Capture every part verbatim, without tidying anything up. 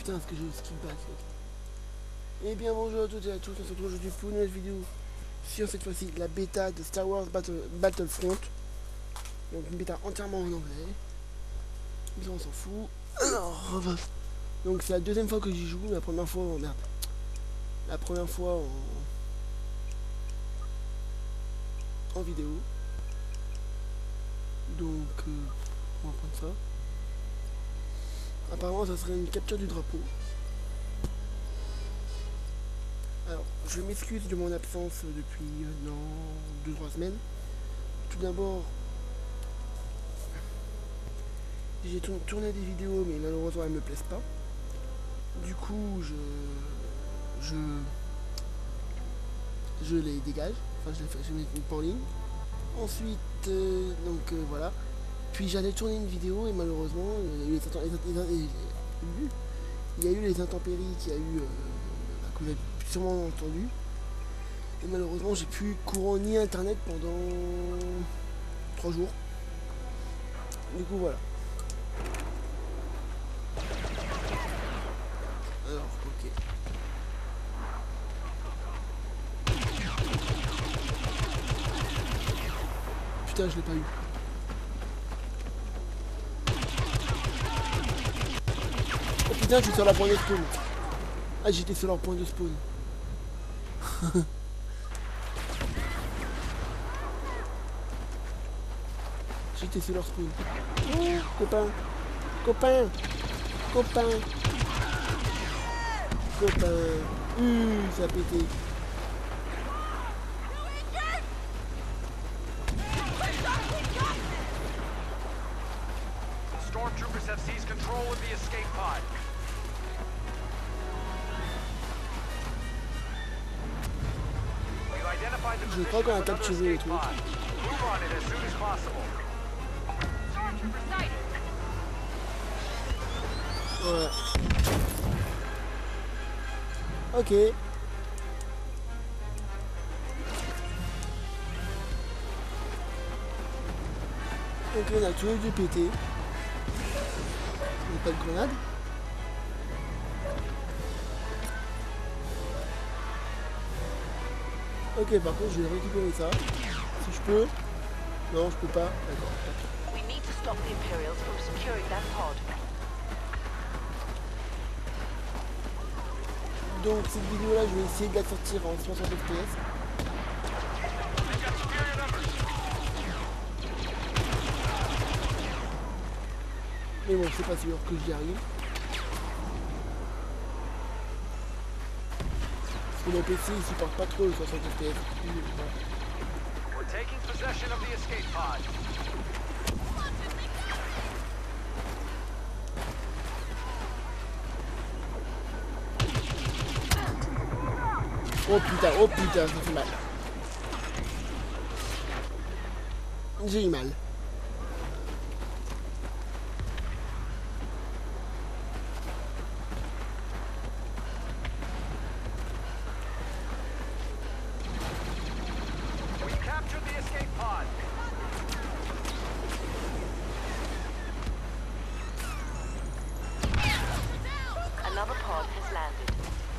putain, est-ce que j'ai eu skip back? Eh bien bonjour à toutes et à tous, on se retrouve aujourd'hui pour une nouvelle vidéo sur cette fois-ci la bêta de Star Wars Battle, Battlefront. Donc une bêta entièrement en anglais. Mais on s'en fout. Alors, donc c'est la deuxième fois que j'y joue, la première fois, oh, merde. La première fois en, en vidéo. Donc euh, on va prendre ça. Apparemment ça serait une capture du drapeau. Alors, je m'excuse de mon absence depuis maintenant deux trois semaines. Tout d'abord, j'ai tourné des vidéos, mais malheureusement elles me plaisent pas. Du coup, je je je les dégage. Enfin, je les fais, je les mets pas en ligne. Ensuite, euh, donc euh, voilà. Puis j'allais tourner une vidéo et malheureusement, il y a eu les, les, il y a eu les intempéries qu'il y a eu, euh, que vous avez sûrement entendu. Et malheureusement, j'ai plus courant ni internet pendant trois jours. Du coup, voilà. Alors, ok. Putain, je l'ai pas eu. Oh putain, je suis sur la point de spawn. Ah, j'étais sur leur point de spawn. J'étais sur leur spawn. Oh, copain. Copain. Copain. Copain. Hum, ça a pété. Stormtroopers have seized control of the escape pod. We've identified the Je crois qu'on a capturé le truc. move on it as soon as possible. Ouais. Ok. Ok, on a tous les deux pété. On n'a pas de grenade. Ok, par contre, je vais récupérer ça. Si je peux. Non, je peux pas. D'accord. We need to stop the Imperials from securing that pod. Donc, cette vidéo-là, je vais essayer de la sortir en soixante F P S. Mais bon, c'est pas sûr que j'y arrive. Parce que le P C il supporte pas trop le soixante F P S. We're taking possession of the escape pod. Oh putain, oh putain, ça fait mal. J'ai eu mal. We captured the escape pod. Another pod has landed.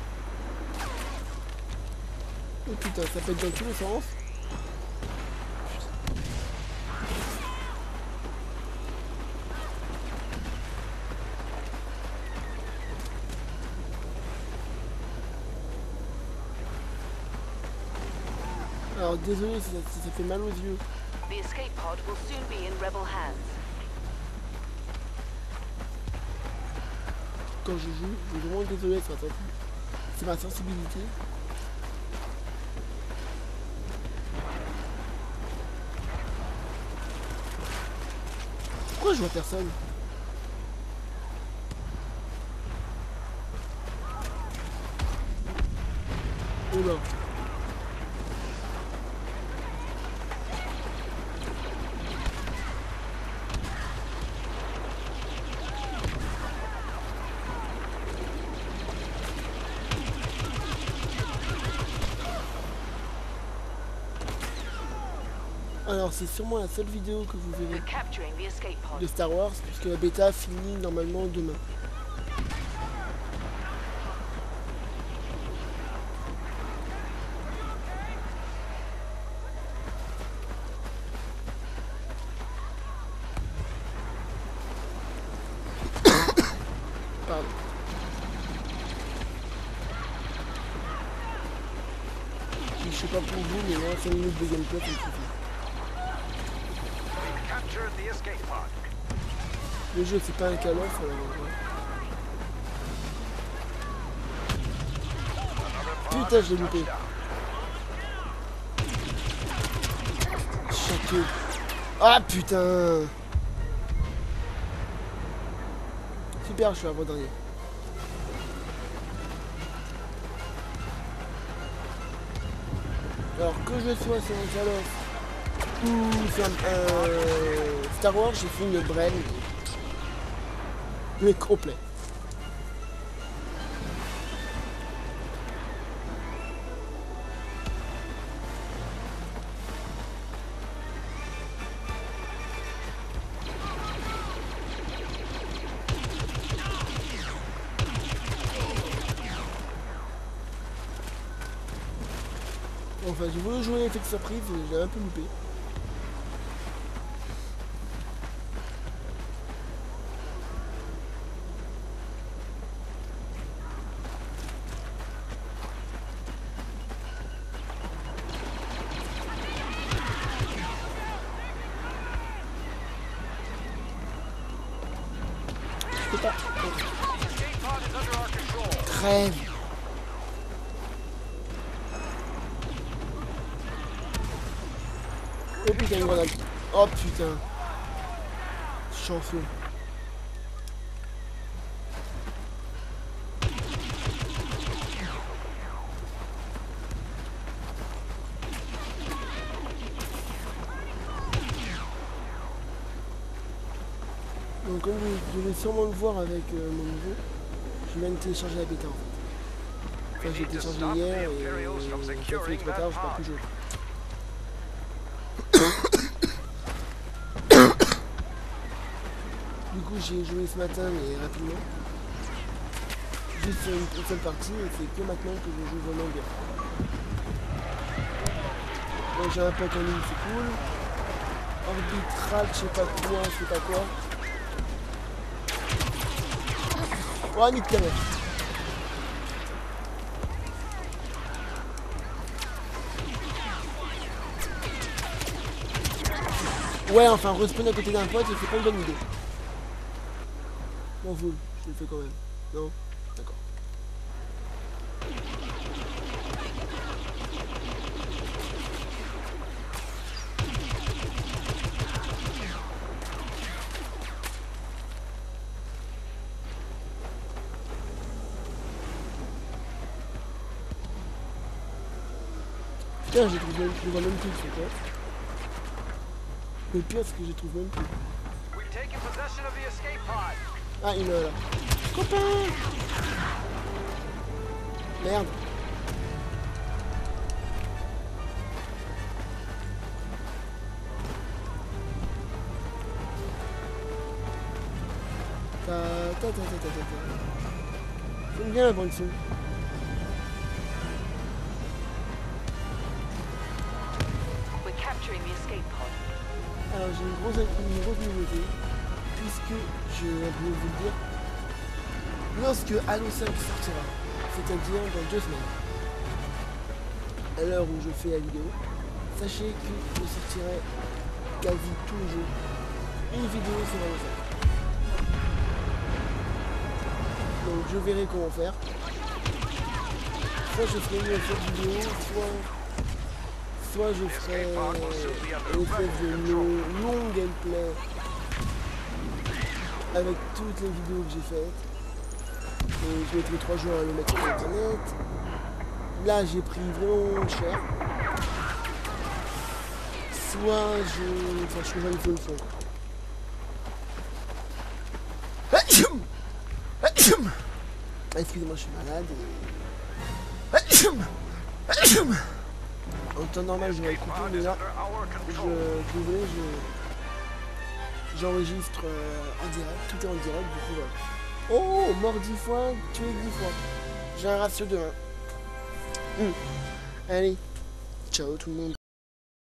Oh putain, ça pète dans tous les sens. Alors désolé si ça, si ça fait mal aux yeux. The escape pod will soon be in rebel hands. Quand je joue, je suis vraiment désolé, c'est ma sensibilité. Pourquoi je vois personne? Oh là. Alors c'est sûrement la seule vidéo que vous verrez de Star Wars, puisque la bêta finit normalement demain. pardon. Je sais pas pour vous, mais moi, cinq minutes de gameplay, ça me suffit. We've captured the escape pod. Le jeu, c'est pas un Call of, alors, ouais. Putain, je l'ai loupé. Château. Ah putain. Super, je suis avant-dernier. Alors que je sois sur un Call of ou sur un euh, Star Wars, j'ai fait une brain mais complet. Enfin, j'ai voulu jouer l'effet de surprise, j'ai un peu loupé. Je peux pas. Escape pod is under our control. Crève. Oh putain, une grenade. Oh putain. Chanceux. Donc comme vous devez sûrement le voir avec euh, mon niveau, je viens de télécharger la bêta en fait. Enfin j'ai téléchargé hier et ça fait trop tard, j'ai pas pu jouer. Du coup j'ai joué ce matin mais rapidement. Juste une, une seule partie et c'est que maintenant que je joue vraiment bien. Donc j'ai un pote en ligne, c'est cool. Arbitral, je sais pas quoi, je sais pas quoi. Oh, nique ta mère. Ouais, enfin, respawn à côté d'un pote, c'est pas une bonne idée. M'en fout, je le fais quand même. Non? D'accord. Putain, j'ai trouvé, je le vois même plus ce pote. Le pire, c'est que je trouve même plus. We've taken possession of the escape pod. Ah, il est là. Copain! Merde. Ta ta ta ta ta ta ta. J'aime bien la bande son. We're capturing the escape pod. Alors j'ai une grosse, une grosse nouveauté, puisque je vais vous le dire, lorsque Halo cinq sortira, c'est-à-dire dans deux semaines, à l'heure où je fais la vidéo, sachez que je sortirai quasi tous les jours une vidéo sur Halo cinq. Donc je verrai comment faire. Soit je ferai une seule vidéo, soit... soit je ferai une espèce de long, long gameplay avec toutes les vidéos que j'ai faites. Et je mettrai trois jours à le mettre sur internet. Là j'ai pris vraiment cher. Soit je... Enfin je trouve un peu le fond. Excusez-moi, je suis malade et... En temps normal, je vais écouter, mais là, je, désolé, je, j'enregistre euh, en direct, tout est en direct, du coup, voilà. Oh, mort dix fois, tué dix fois. J'ai un ratio de un. Mmh. Allez, ciao tout le monde.